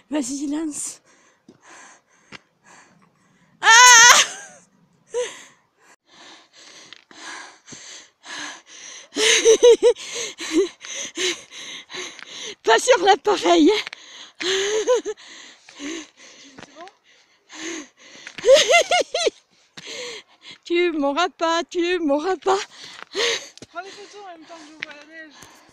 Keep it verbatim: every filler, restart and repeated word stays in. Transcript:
Vas-y, lance. Ah! Pas sur l'appareil. Tu m'auras pas, tu m'auras pas. Prends des photos en même temps que je vois la neige.